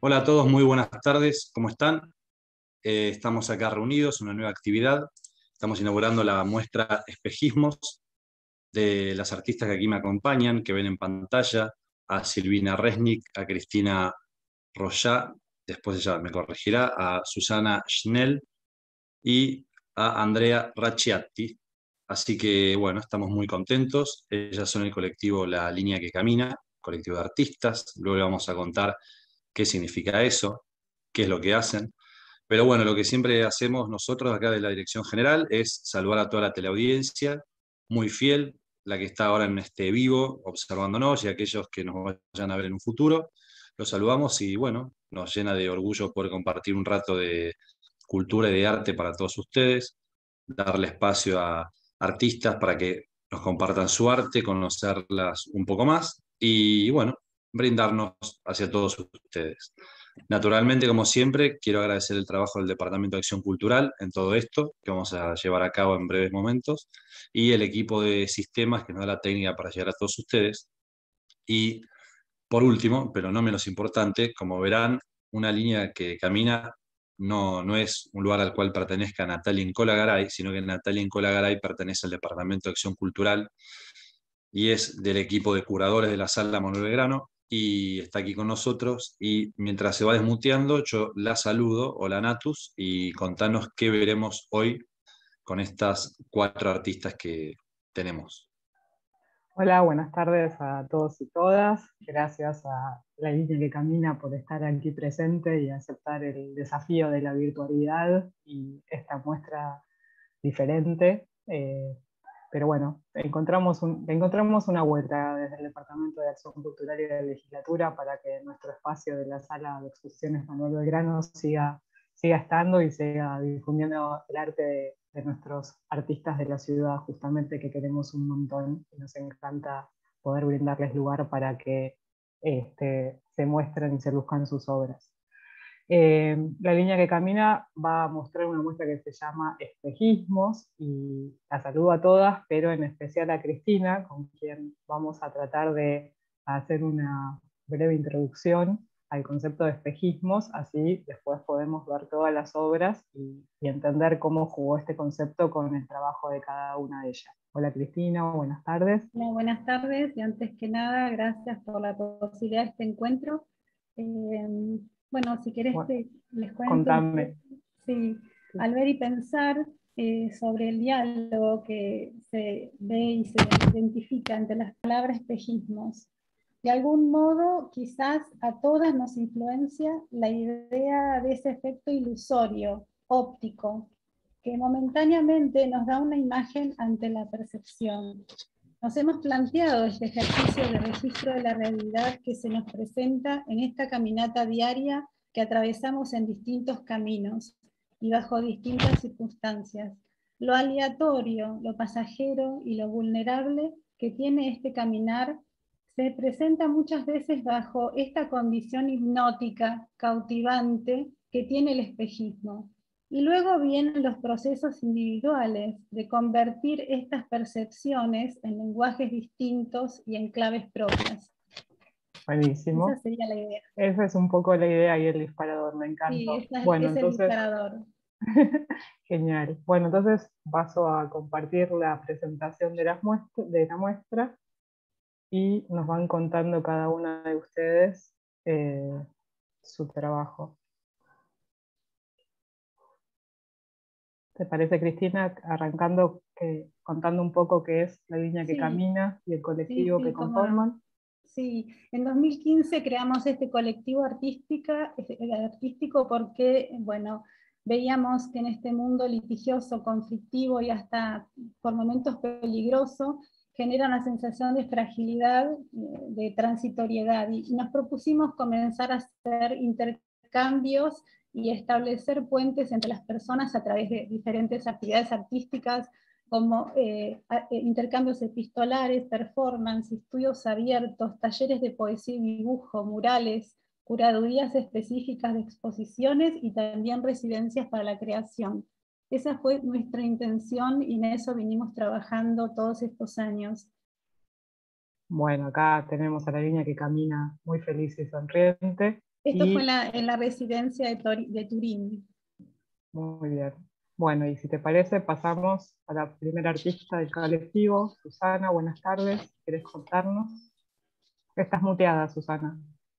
Hola a todos, muy buenas tardes, ¿cómo están? Estamos acá reunidos en una nueva actividad. Estamos inaugurando la muestra Espejismos de las artistas que aquí me acompañan, que ven en pantalla, a Silvina Resnick, a Cristina Royá, después ella me corregirá, a Susana Schnell y a Andrea Racciatti. Así que bueno, estamos muy contentos. Ellas son el colectivo La Línea que Camina, colectivo de artistas. Luego le vamos a contar qué significa eso, qué es lo que hacen. Pero bueno, lo que siempre hacemos nosotros acá de la Dirección General es saludar a toda la teleaudiencia, muy fiel, la que está ahora en este vivo, observándonos, y aquellos que nos vayan a ver en un futuro. Los saludamos y bueno, nos llena de orgullo poder compartir un rato de cultura y de arte para todos ustedes, darle espacio a artistas para que nos compartan su arte, conocerlas un poco más y bueno, brindarnos hacia todos ustedes. Naturalmente, como siempre, quiero agradecer el trabajo del Departamento de Acción Cultural en todo esto, que vamos a llevar a cabo en breves momentos, y el equipo de sistemas que nos da la técnica para llegar a todos ustedes. Y por último, pero no menos importante, como verán, una línea que camina no es un lugar al cual pertenezca Natalia Incola Garay, sino que Natalia Incola Garay pertenece al Departamento de Acción Cultural y es del equipo de curadores de la Sala Manuel Belgrano y está aquí con nosotros. Y mientras se va desmuteando, yo la saludo, hola Natus, y contanos qué veremos hoy con estas cuatro artistas que tenemos. Hola, buenas tardes a todos y todas. Gracias a La Línea que Camina por estar aquí presente y aceptar el desafío de la virtualidad y esta muestra diferente. Pero bueno, encontramos una vuelta desde el Departamento de Acción Cultural y de la Legislatura para que nuestro espacio de la Sala de Exposiciones Manuel Belgrano siga estando y siga difundiendo el arte de nuestros artistas de la ciudad, justamente que queremos un montón y nos encanta poder brindarles lugar para que se muestren y se luzcan sus obras. La línea que camina va a mostrar una muestra que se llama Espejismos y la saludo a todas, pero en especial a Cristina, con quien vamos a tratar de hacer una breve introducción al concepto de espejismos, así después podemos ver todas las obras y entender cómo jugó este concepto con el trabajo de cada una de ellas. Hola Cristina, buenas tardes. Hola, buenas tardes y antes que nada, gracias por la posibilidad de este encuentro. Bueno, si querés Bueno, les cuento un contame. poco. Sí, al ver y pensar sobre el diálogo que se ve y se identifica entre las palabras espejismos, de algún modo quizás a todas nos influencia la idea de ese efecto ilusorio, óptico, que momentáneamente nos da una imagen ante la percepción. Nos hemos planteado este ejercicio de registro de la realidad que se nos presenta en esta caminata diaria que atravesamos en distintos caminos y bajo distintas circunstancias. Lo aleatorio, lo pasajero y lo vulnerable que tiene este caminar se presenta muchas veces bajo esta condición hipnótica, cautivante que tiene el espejismo. Y luego vienen los procesos individuales de convertir estas percepciones en lenguajes distintos y en claves propias. Esa Buenísimo. sería la idea. Esa es un poco la idea y el disparador, me Sí, encantó. ese Bueno, es el entonces, disparador. genial. Bueno, entonces paso a compartir la presentación de la muestra y nos van contando cada una de ustedes eh, su trabajo. ¿Te parece, Cristina, arrancando contando un poco qué es la línea que Sí, camina y el sí, colectivo que sí, cómo no. conforman? Sí, en 2015 creamos este colectivo artístico porque, bueno, veíamos que en este mundo litigioso, conflictivo y hasta por momentos peligroso, genera una sensación de fragilidad, de transitoriedad, y nos propusimos comenzar a hacer intercambios y establecer puentes entre las personas a través de diferentes actividades artísticas, como intercambios epistolares, performance, estudios abiertos, talleres de poesía y dibujo, murales, curadurías específicas de exposiciones y también residencias para la creación. Esa fue nuestra intención y en eso vinimos trabajando todos estos años. Bueno, acá tenemos a la línea que camina muy feliz y sonriente. Esto fue en la residencia de Turín. Muy bien. Bueno, y si te parece, pasamos a la primera artista del colectivo. Susana, buenas tardes. ¿Quieres contarnos? Estás muteada, Susana.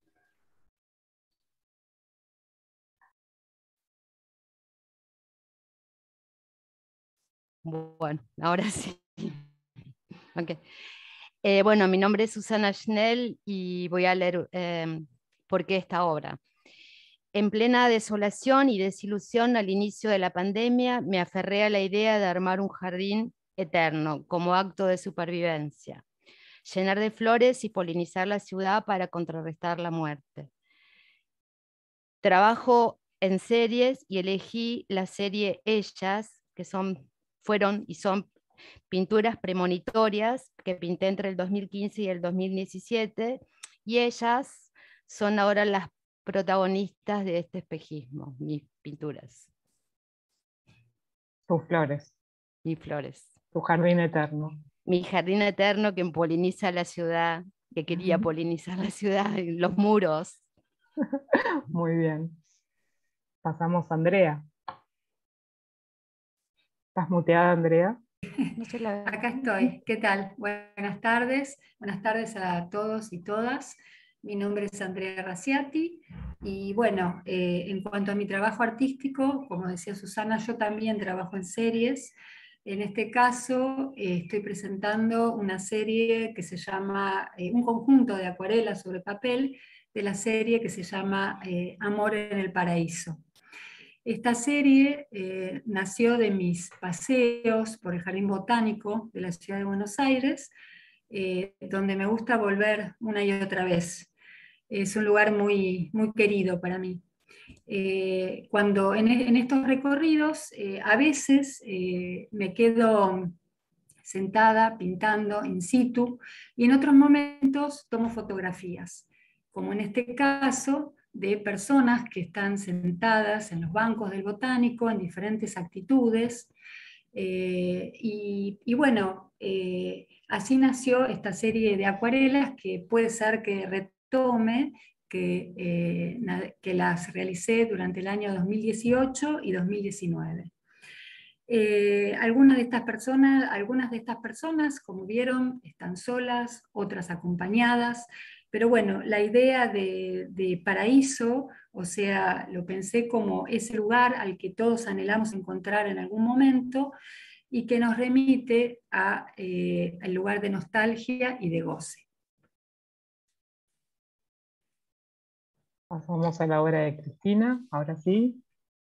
Bueno, ahora sí. Okay. Bueno, mi nombre es Susana Schnell y voy a leer por qué esta obra. En plena desolación y desilusión al inicio de la pandemia, me aferré a la idea de armar un jardín eterno como acto de supervivencia, llenar de flores y polinizar la ciudad para contrarrestar la muerte. Trabajo en series y elegí la serie Ellas, que fueron y son pinturas premonitorias que pinté entre el 2015 y el 2017, y ellas son ahora las protagonistas de este espejismo, mis pinturas. Tus flores. Mis flores. Tu jardín eterno. Mi jardín eterno que poliniza la ciudad, que quería polinizar la ciudad, los muros. Muy bien. Pasamos a Andrea. ¿Estás muteada, Andrea? Acá estoy. ¿Qué tal? Buenas tardes. Buenas tardes a todos y todas. Mi nombre es Andrea Raciati y bueno, en cuanto a mi trabajo artístico, como decía Susana, yo también trabajo en series. En este caso estoy presentando una serie que se llama, un conjunto de acuarelas sobre papel de la serie que se llama Amor en el Paraíso. Esta serie nació de mis paseos por el Jardín Botánico de la Ciudad de Buenos Aires, donde me gusta volver una y otra vez. Es un lugar muy, muy querido para mí. Cuando en estos recorridos, a veces me quedo sentada pintando in situ y en otros momentos tomo fotografías, como en este caso de personas que están sentadas en los bancos del Botánico en diferentes actitudes. Y bueno, así nació esta serie de acuarelas que puede ser que retome, que las realicé durante el año 2018 y 2019. Algunas de estas personas, como vieron, están solas, otras acompañadas, pero bueno, la idea de paraíso, o sea, lo pensé como ese lugar al que todos anhelamos encontrar en algún momento y que nos remite al lugar de nostalgia y de goce. Pasamos a la obra de Cristina, ahora sí.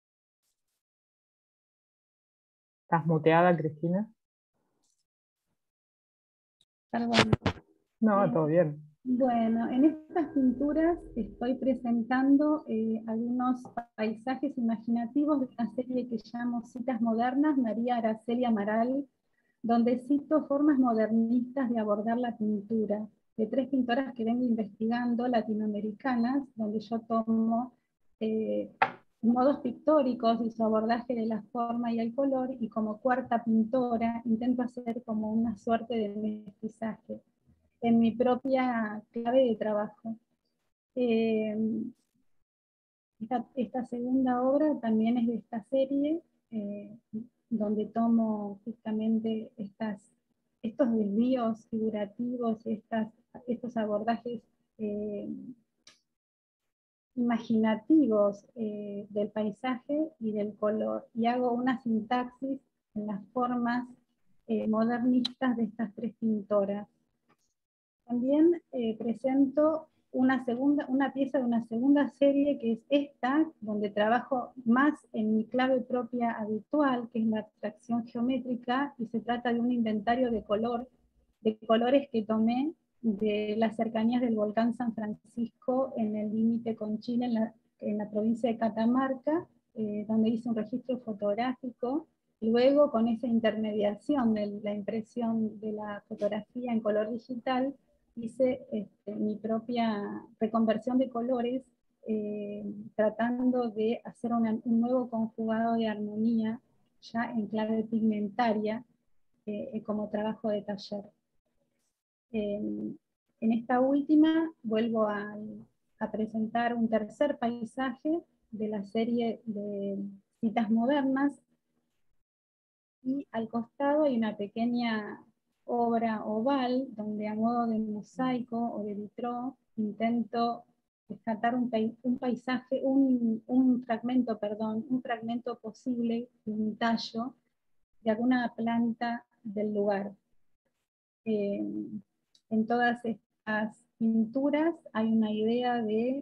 ¿Estás muteada, Cristina? Perdón. No, todo bien. Bueno, en estas pinturas estoy presentando algunos paisajes imaginativos de una serie que llamo Citas Modernas, María Araceli Amaral, donde cito formas modernistas de abordar la pintura, de tres pintoras que vengo investigando, latinoamericanas, donde yo tomo modos pictóricos y su abordaje de la forma y el color, y como cuarta pintora intento hacer como una suerte de mestizaje en mi propia clave de trabajo. Esta segunda obra también es de esta serie, donde tomo justamente estos desvíos figurativos, estos abordajes imaginativos del paisaje y del color, y hago una sintaxis en las formas modernistas de estas tres pintoras. También presento una pieza de una segunda serie, que es esta, donde trabajo más en mi clave propia habitual, que es la abstracción geométrica, y se trata de un inventario de colores que tomé de las cercanías del volcán San Francisco en el límite con Chile, en la provincia de Catamarca, donde hice un registro fotográfico. Luego, con esa intermediación de la impresión de la fotografía en color digital, hice mi propia reconversión de colores, tratando de hacer un nuevo conjugado de armonía, ya en clave pigmentaria, como trabajo de taller. En esta última vuelvo a presentar un tercer paisaje de la serie de citas modernas, y al costado hay una pequeña obra oval donde, a modo de mosaico o de vitró, intento rescatar un paisaje, un fragmento posible de un tallo de alguna planta del lugar. En todas estas pinturas hay una idea de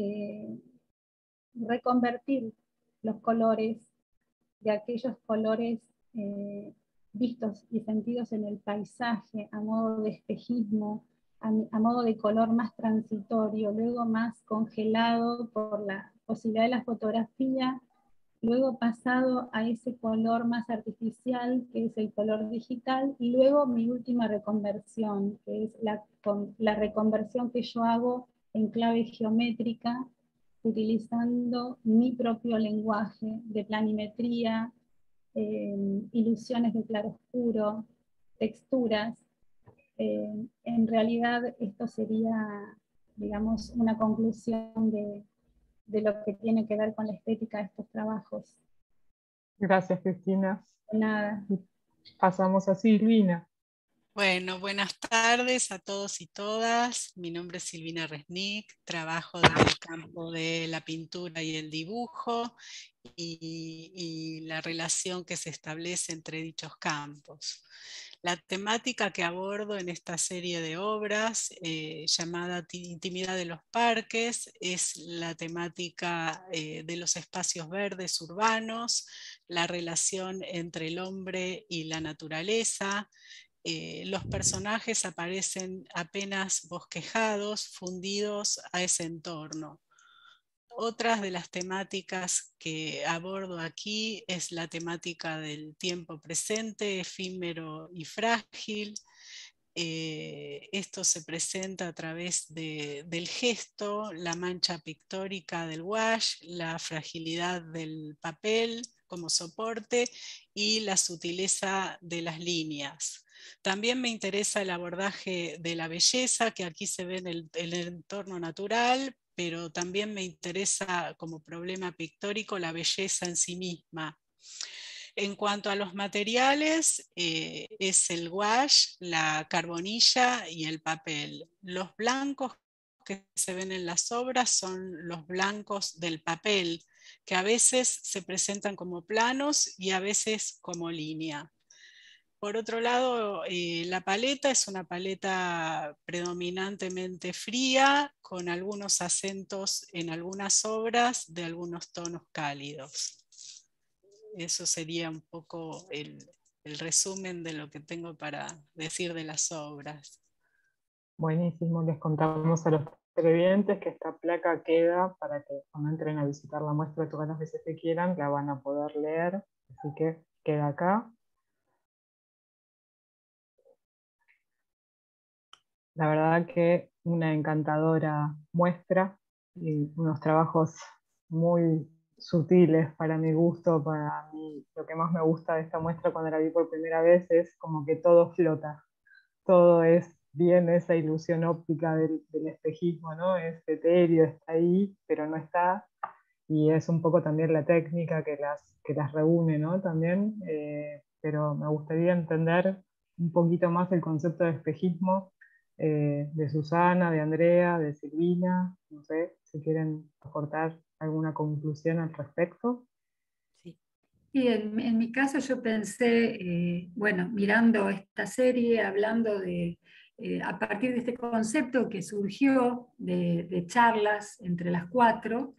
reconvertir los colores, de aquellos colores vistos y sentidos en el paisaje a modo de espejismo, a modo de color más transitorio, luego más congelado por la posibilidad de la fotografía, luego pasado a ese color más artificial, que es el color digital, y luego mi última reconversión, que es la reconversión que yo hago en clave geométrica, utilizando mi propio lenguaje de planimetría, ilusiones de claroscuro, texturas. En realidad esto sería, digamos, una conclusión de lo que tiene que ver con la estética de estos trabajos. Gracias, Cristina. De nada. Pasamos a Silvina. Bueno, buenas tardes a todos y todas. Mi nombre es Silvina Resnick, trabajo desde el campo de la pintura y el dibujo y la relación que se establece entre dichos campos. La temática que abordo en esta serie de obras, llamada Intimidad de los Parques, es la temática de los espacios verdes urbanos, la relación entre el hombre y la naturaleza. Los personajes aparecen apenas bosquejados, fundidos a ese entorno. Otras de las temáticas que abordo aquí es la temática del tiempo presente, efímero y frágil. Esto se presenta a través del gesto, la mancha pictórica del wash, la fragilidad del papel como soporte y la sutileza de las líneas. También me interesa el abordaje de la belleza, que aquí se ve en el entorno natural, pero también me interesa como problema pictórico la belleza en sí misma. En cuanto a los materiales, es el wash, la carbonilla y el papel. Los blancos que se ven en las obras son los blancos del papel, que a veces se presentan como planos y a veces como línea. Por otro lado, la paleta es una paleta predominantemente fría, con algunos acentos en algunas obras de algunos tonos cálidos. Eso sería un poco el resumen de lo que tengo para decir de las obras. Buenísimo, les contamos a los televidentes que esta placa queda para que cuando entren a visitar la muestra todas las veces que quieran, la van a poder leer, así que queda acá. La verdad que una encantadora muestra y unos trabajos muy sutiles para mi gusto. Para mí, lo que más me gusta de esta muestra cuando la vi por primera vez es como que todo flota, todo es bien esa ilusión óptica del espejismo, ¿no? Es etéreo, está ahí, pero no está, y es un poco también la técnica que las reúne, ¿no? También, pero me gustaría entender un poquito más el concepto de espejismo de Susana, de Andrea, de Silvina. No sé si quieren aportar alguna conclusión al respecto. Sí, en mi caso yo pensé, bueno, mirando esta serie, hablando a partir de este concepto que surgió de charlas entre las cuatro,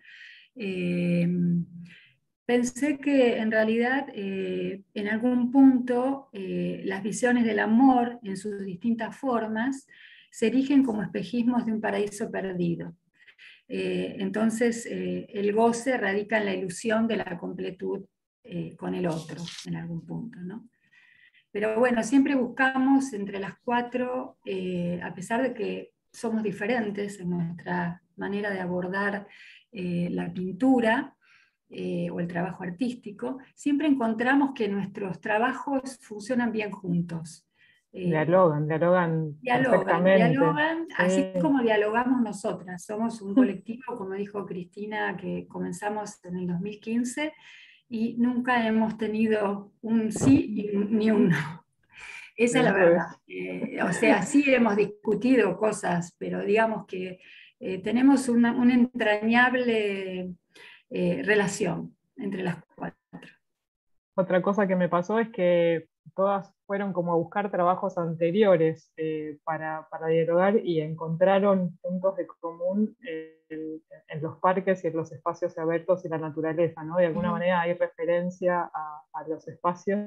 pensé que en realidad en algún punto las visiones del amor en sus distintas formas se erigen como espejismos de un paraíso perdido. Entonces el goce radica en la ilusión de la completud con el otro en algún punto, ¿no? Pero bueno, siempre buscamos entre las cuatro, a pesar de que somos diferentes en nuestra manera de abordar la pintura o el trabajo artístico, siempre encontramos que nuestros trabajos funcionan bien juntos. Dialogan perfectamente. Dialogan, Sí. así como dialogamos nosotras. Somos un colectivo, como dijo Cristina, que comenzamos en el 2015 y nunca hemos tenido un sí ni un no. Esa es la verdad. O sea, sí hemos discutido cosas, pero digamos que tenemos una entrañable relación entre las cuatro. Otra cosa que me pasó es que todas fueron como a buscar trabajos anteriores para dialogar y encontraron puntos de común en los parques y en los espacios abiertos y la naturaleza, ¿no? De alguna manera hay referencia a los espacios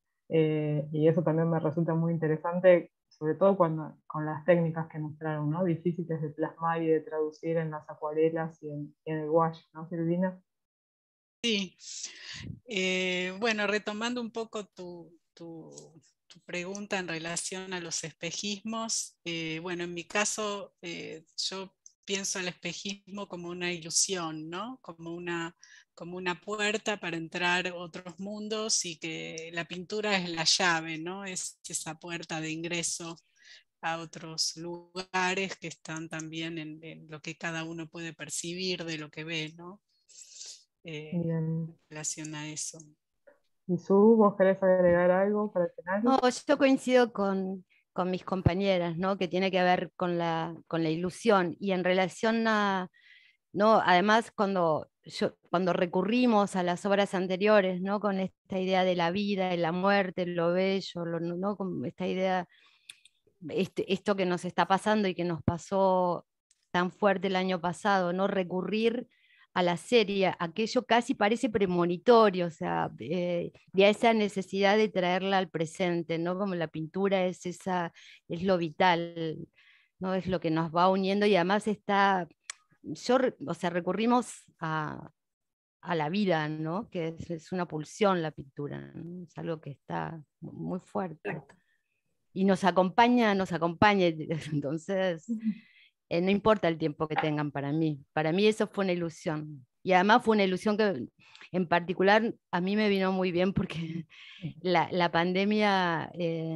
y eso también me resulta muy interesante, sobre todo con las técnicas que mostraron, ¿no? Difíciles de plasmar y de traducir en las acuarelas y en el wash, ¿no, Silvina? Sí. Bueno, retomando un poco tu pregunta en relación a los espejismos, bueno, en mi caso yo pienso el espejismo como una ilusión, ¿no? Como una puerta para entrar a otros mundos y que la pintura es la llave, ¿no? Es esa puerta de ingreso a otros lugares que están también en lo que cada uno puede percibir de lo que ve, ¿no? En relación a eso. ¿Y Su, vos querés agregar algo para el final? No, yo coincido con mis compañeras, ¿no? Que tiene que ver con la ilusión y en relación a, ¿no? Además cuando recurrimos a las obras anteriores, ¿no? Con esta idea de la vida, de la muerte, lo bello, ¿no? Con esta idea, esto que nos está pasando y que nos pasó tan fuerte el año pasado, ¿no? Recurrir a la serie, aquello casi parece premonitorio, o sea, y a esa necesidad de traerla al presente, ¿no? Como la pintura es lo vital, ¿no? Es lo que nos va uniendo y además o sea, recurrimos a la vida, ¿no? Que es una pulsión la pintura, ¿no? Es algo que está muy fuerte. Exacto. Y nos acompaña, entonces no importa el tiempo que tengan para mí eso fue una ilusión. Y además fue una ilusión que en particular a mí me vino muy bien porque la pandemia,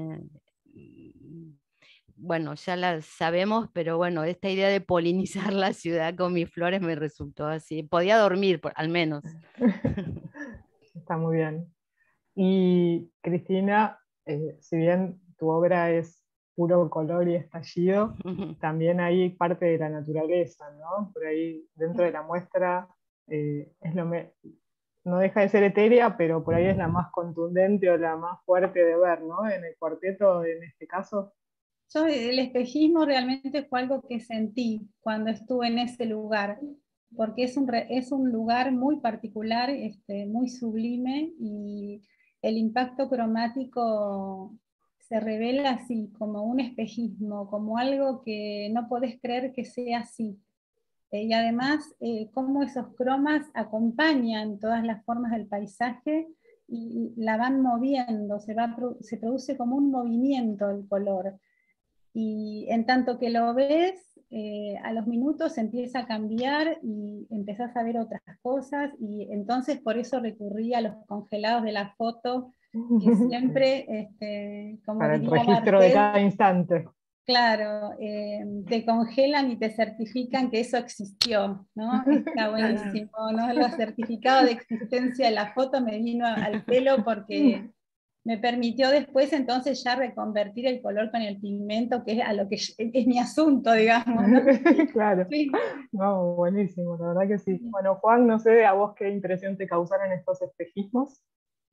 bueno, ya la sabemos, pero bueno, esta idea de polinizar la ciudad con mis flores me resultó así. Podía dormir, al menos. Está muy bien. Y Cristina, si bien tu obra es puro color y estallido, también hay parte de la naturaleza, ¿no? Por ahí dentro de la muestra no deja de ser etérea, pero por ahí es la más contundente o la más fuerte de ver, ¿no? En el cuarteto, en este caso. Yo el espejismo realmente fue algo que sentí cuando estuve en ese lugar, porque es un lugar muy particular, muy sublime, y el impacto cromático se revela así, como un espejismo, como algo que no podés creer que sea así. Y además, cómo esos cromas acompañan todas las formas del paisaje y la van moviendo, se produce como un movimiento el color. Y en tanto que lo ves, a los minutos empieza a cambiar y empezás a ver otras cosas, y entonces por eso recurrí a los congelados de la foto, que siempre, como para el diría registro de Martel, cada instante. claro, te congelan y te certifican que eso existió, ¿no? Está buenísimo, ¿no? El certificado de existencia de la foto me vino al pelo porque me permitió después entonces ya reconvertir el color con el pigmento, que es a lo que es mi asunto, digamos, ¿no? Claro. Sí. No, buenísimo, la verdad que sí. Bueno, Juan, no sé a vos qué impresión te causaron estos espejismos.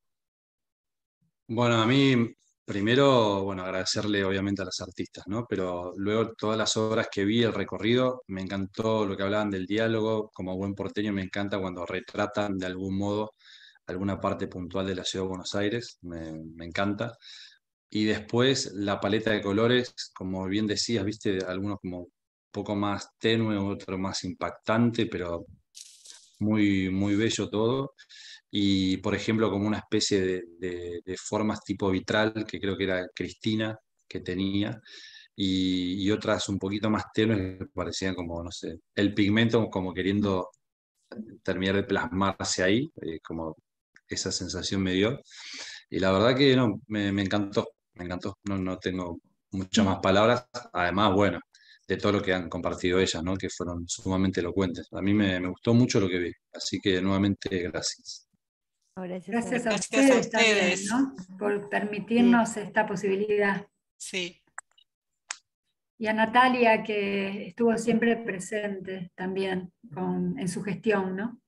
Bueno, a mí primero, bueno, agradecerle obviamente a las artistas, ¿no? Pero luego todas las obras que vi, el recorrido, me encantó lo que hablaban del diálogo. Como buen porteño me encanta cuando retratan de algún modo alguna parte puntual de la ciudad de Buenos Aires, me encanta. Y después la paleta de colores, como bien decías, viste, algunos como un poco más tenue, otro más impactante, pero muy, muy bello todo. Y por ejemplo, como una especie de formas tipo vitral, que creo que era Cristina que tenía, y otras un poquito más tenues que parecían como, no sé, el pigmento como queriendo terminar de plasmarse ahí, como esa sensación me dio. Y la verdad que no, me encantó. me encantó, no tengo muchas más palabras, además, bueno, de todo lo que han compartido ellas, ¿no? Que fueron sumamente elocuentes. A mí me gustó mucho lo que vi, así que nuevamente gracias. Gracias a Gracias a ustedes también, ustedes. ¿no? Por permitirnos esta posibilidad. Sí. Y a Natalia, que estuvo siempre presente también en su gestión, ¿no?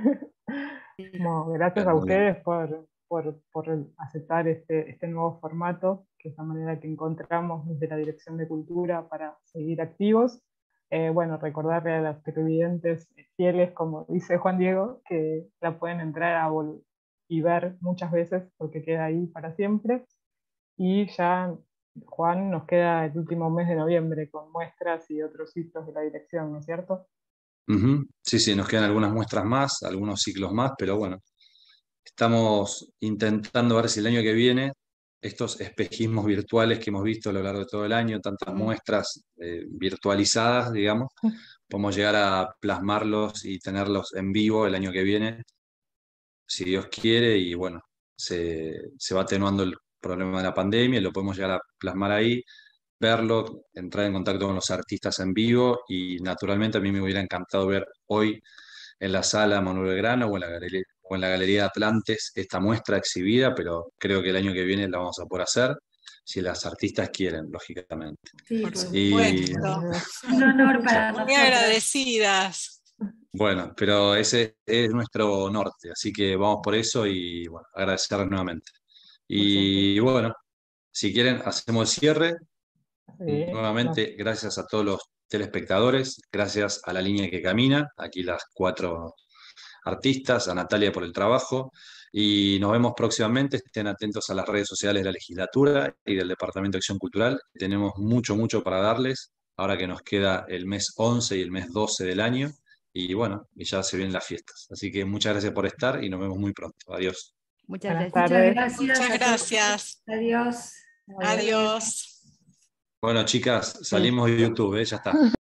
Bueno, gracias a ustedes por aceptar este nuevo formato, que es la manera que encontramos desde la Dirección de Cultura para seguir activos. Bueno, recordarle a los televidentes fieles, como dice Juan Diego, que la pueden entrar y ver muchas veces porque queda ahí para siempre. Y ya, Juan, nos queda el último mes de noviembre con muestras y otros hitos de la dirección, ¿no es cierto? Sí, sí, nos quedan algunas muestras más, algunos ciclos más, pero bueno, estamos intentando ver si el año que viene estos espejismos virtuales que hemos visto a lo largo de todo el año, tantas muestras virtualizadas, digamos, podemos llegar a plasmarlos y tenerlos en vivo el año que viene, si Dios quiere, y bueno, se va atenuando el problema de la pandemia, lo podemos llegar a plasmar ahí, verlo, entrar en contacto con los artistas en vivo, y naturalmente a mí me hubiera encantado ver hoy en la sala Manuel Belgrano o en la Galería de Atlantes esta muestra exhibida, pero creo que el año que viene la vamos a poder hacer, si las artistas quieren, lógicamente. Sí, Por por supuesto. un honor para Muy nosotros. agradecidas. Bueno, pero ese es nuestro norte, así que vamos por eso y bueno, agradecerles nuevamente. Y bueno, si quieren, hacemos el cierre. Sí, Nuevamente, gracias a todos los telespectadores, gracias a la línea que camina, aquí las 4 artistas, a Natalia por el trabajo, y nos vemos próximamente. Estén atentos a las redes sociales de la legislatura y del Departamento de Acción Cultural. Tenemos mucho para darles, ahora que nos queda el mes 11 y el mes 12 del año, y bueno, y ya se vienen las fiestas. Así que muchas gracias por estar y nos vemos muy pronto. Adiós. Muchas buenas gracias. Muchas tardes. gracias. Muchas a todos. gracias. Adiós. Adiós. Bueno, chicas, salimos de YouTube, ya está.